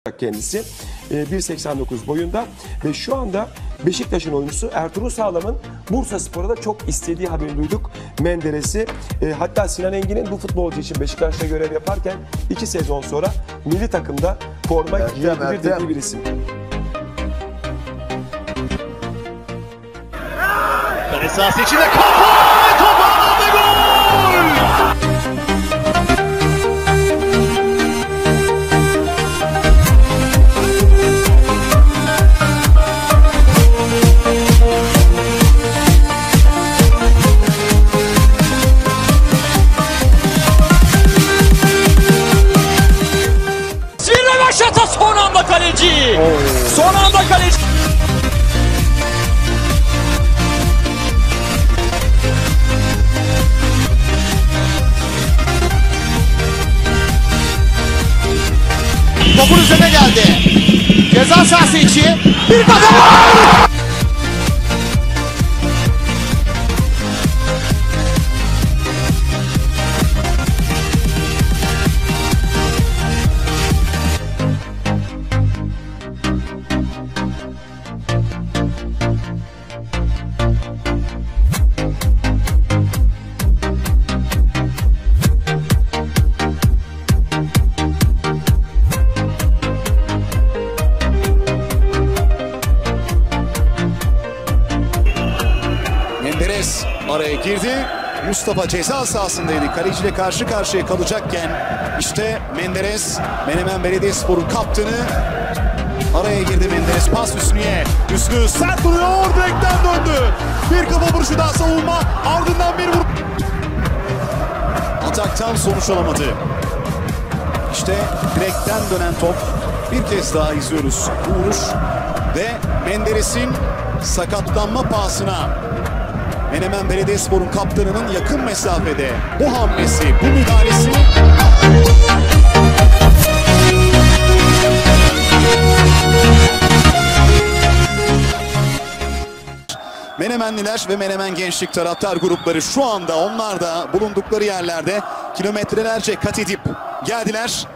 kendisi 1.89 boyunda ve şu anda Beşiktaş'ın oyuncusu Ertuğrul Sağlam'ın Bursaspor'da da çok istediği haberini duyduk. Menderes'i hatta Sinan Engin'in bu futbolcu için Beşiktaş'ta görev yaparken 2 sezon sonra milli takımda forma giyebilir dediği bir isim. Kale sahası içinde kapandı gol! Röveşata son anda kaleci. Son anda kaleci. Topun üzerine geldi. Ceza sahası içi. Bir kafa var. Menderes araya girdi. Mustafa ceza sahasındaydı. Kaleciyle karşı karşıya kalacakken işte Menderes, Menemen Belediyespor'un kaptanı. Araya girdi Menderes. Pas Hüsnü'ye. Hüsnü sert duruyor. Direkten döndü. Bir kafa vuruşu daha savunma. Ardından bir vuruş. Ataktan sonuç alamadı. İşte direkten dönen top. Bir kez daha izliyoruz bu vuruş. Ve Menderes'in sakatlanma pahasına Menemen Belediyespor'un kaptanının yakın mesafede bu hamlesi, bu müdahalesi. Menemenliler ve Menemen Gençlik taraftar grupları şu anda onlar da bulundukları yerlerde kilometrelerce kat edip geldiler.